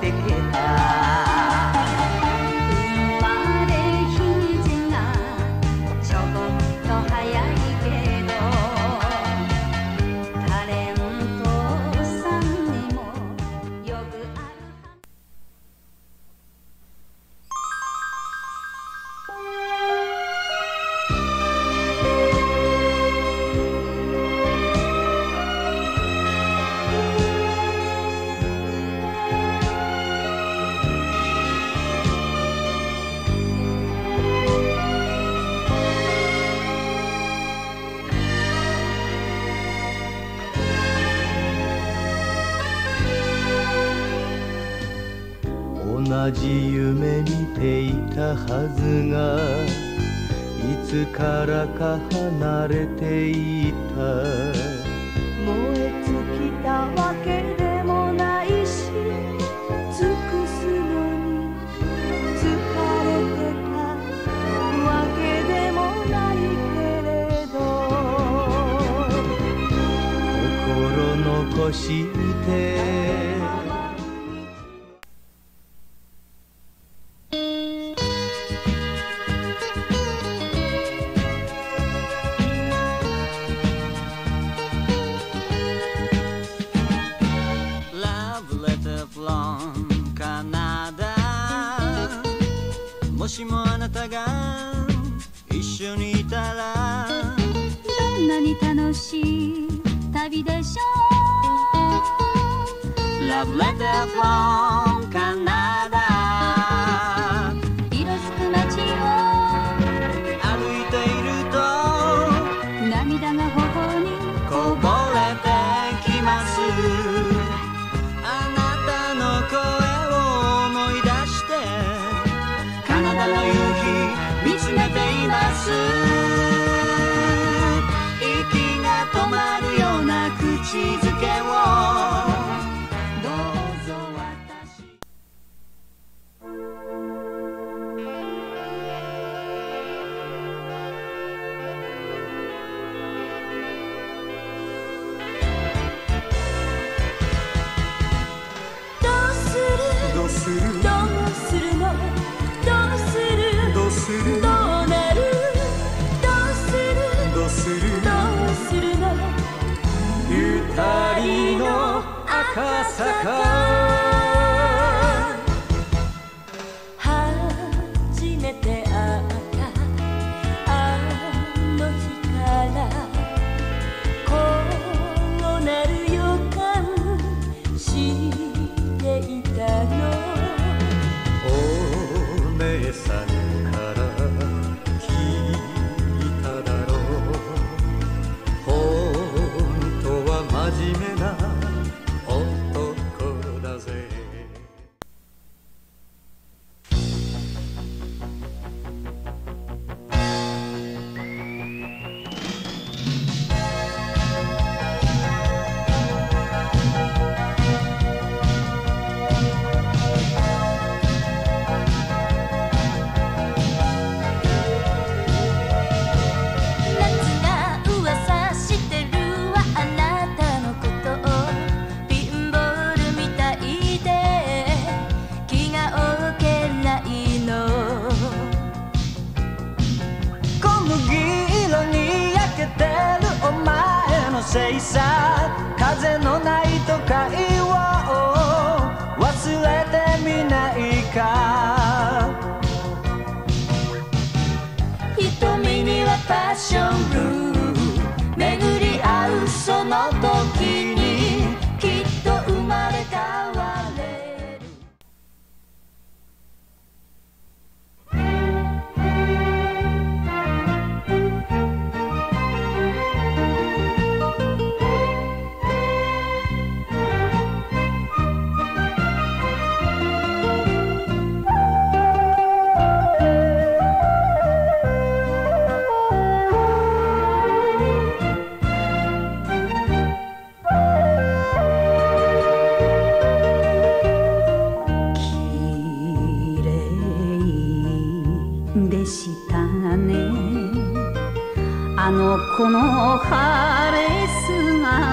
てきた。同じ夢見ていたはずがいつからか離れていた。 燃え尽きたわけでもないし尽くすのに疲れてたわけでもないけれど心残してもしもあなたが一緒にいたらどんなに楽しい旅でしょう。 Love letter from Canada 色づく街を歩いていると涙が頬にこぼれてきます。あなたの声を思い出してカナダの夕日見つめています。息が止まるような口づけをどうぞ私。 どうするどうするどうするのどうするどうするどうなるどうするどうするどうするの二人の赤坂初めて会ったあの日からこうなる予感していたの。 お姉さんから聞いただろう。本当は真面目な男だぜ。 夏が噂してるわあなたのことをピンボールみたいで気が置けないの。 小麦色に焼けてるお前のせいさ。風のない都会を忘れてみないか。 瞳にはパッションブルー巡り合うその時にきっと生まれ変われる。綺麗でしたねあの子の晴れ姿。